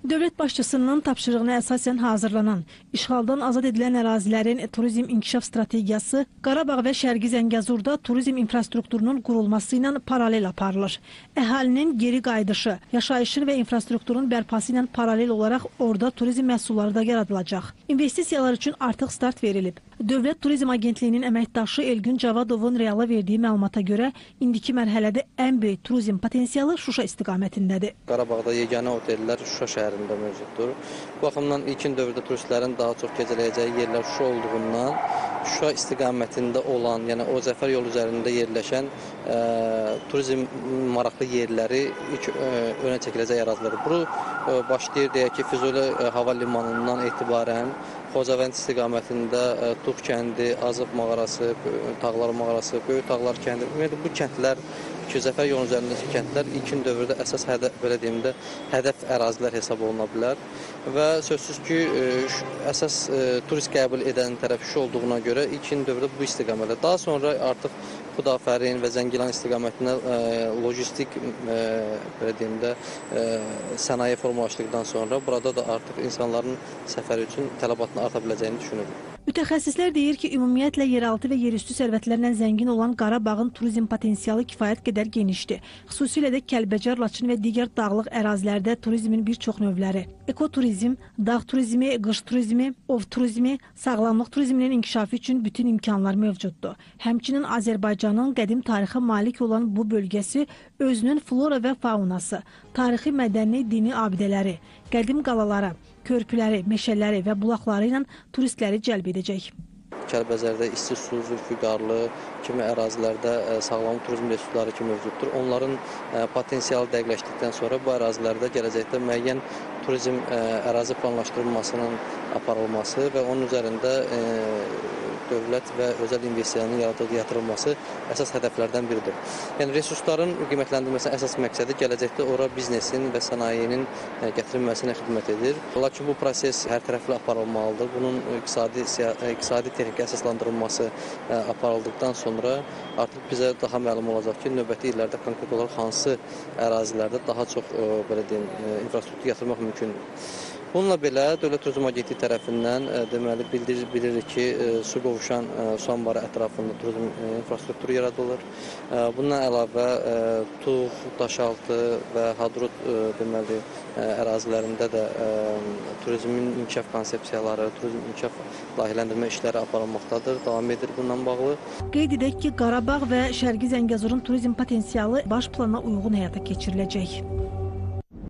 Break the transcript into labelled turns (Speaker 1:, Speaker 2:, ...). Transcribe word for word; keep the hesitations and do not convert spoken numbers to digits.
Speaker 1: Dövlət başçısının tapşırığına əsasən hazırlanan, işğaldan azad edilən ərazilərin turizm inkişaf strategiyası Qarabağ və Şərqi Zəngəzurda turizm infrastrukturunun qurulması ilə paralel aparılır. Əhalinin geri qayıdışı, yaşayışın və infrastrukturun bərpası ilə paralel olaraq orada turizm məhsulları da yaradılacaq. İnvestisiyalar üçün artıq start verilib. Dövlət Turizm Agentliyinin əməkdaşı Elgün Cavadovun reala verdiyi məlumata görə indiki mərhələdə ən böyük turizm potensialı Şuşa istiqamətindədir.
Speaker 2: Qarabağda yeganə otellər Şuşa şəhərində mövcuddur. Bu baxımdan ilkin dövrdə turistlərin daha çox gecələyəcəyi yerlər Şuşa olduğundan Şuşa istiqamətində olan, yəni o Zəfər yolu üzərində yerləşən e, turizm maraqlı yerləri ilk e, önə çəkiləcək ərazilərdir. Bu e, başlayır deyək ki, Füzuli e, hava limanından etibarən Xocavənd istiqamətində e, Tux kəndi, Azıq mağarası, Tağlar mağarası, Böyük Tağlar kəndi, ümumiyyətlə bu kəndlər ki, Zəfər yolu üzərindəki kəndlər ilkin dövrdə əsas hədəf, belə deyim də, hədəf ərazilər hesab oluna bilər və sözsüz ki, əsas turist qəbul edən tərəf Şuşa olduğuna görə ilkin dövrdə bu istiqamətdə. Daha sonra artıq Xudafərin və Zəngilan istiqamətinə lojistik, belə deyim də, sənaye formalaşdıqdan sonra burada da artıq insanların səfəri üçün tələbatının arta biləcəyini düşünürük.
Speaker 1: Mütəxəssislər deyir ki, ümumiyyətlə yeraltı və yerüstü sərvətlərlə zəngin olan Qarabağın turizm potensialı kifayət qədər genişdir. Xüsusilə də Kəlbəcər, Laçın və digər dağlıq ərazilərdə turizmin bir çox növləri. Ekoturizm, dağ turizmi, qış turizmi, ov turizmi, sağlamlıq turizminin inkişafı üçün bütün imkanlar mövcuddur. Həmçinin Azərbaycanın qədim tarixə malik olan bu bölgəsi özünün flora və faunası, tarixi, mədəni, dini abidələri, qədim qalalara, körpüləri, meşələri və bulaqları ilə turistləri cəlb edəcək.
Speaker 2: Kəlbəzərdə isti su, zülfüqarlı kimi ərazilərdə sağlam turizm resursları kimi mövcuddur. Onların potensialı dəqiqləşdikdən sonra bu ərazilərdə gələcəkdə müəyyən turizm ərazi planlaşdırılmasının aparılması və onun üzərində dövlət və özəl investisiyanın yatırılması əsas hədəflərdən biridir. Yəni, resursların qiymətləndirilməsinin əsas məqsədi gələcəkdə ora biznesin və sənayenin gətirilməsinə xidmət edir. Lakin bu proses hər tərəfli aparılmalıdır. Bunun iqtisadi, iqtisadi texniki əsaslandırılması aparıldıqdan sonra artıq bizə daha məlum olacaq ki, növbəti illərdə konkret olaraq hansı ərazilərdə daha çox belə deyim, infrastruktur yatırmaq mümkündür. Bununla belə Dövlət Turizm Agentliyi tərəfindən deməli bildirir, bilirik ki, su qovuşan su anbarı ətrafında turizm infrastrukturu yaradılır. Bundan əlavə Tux, Daşaltı və Hadrut deməli ərazilərində də turizmin inkişaf konsepsiyaları, turizm inkişaf layihələndirmə işləri aparılmaqdadır, davam edir bundan bağlı.
Speaker 1: Qeyd edək ki, Qarabağ və Şərqi Zəngəzurun turizm potensialı baş plana uyğun həyata keçiriləcək.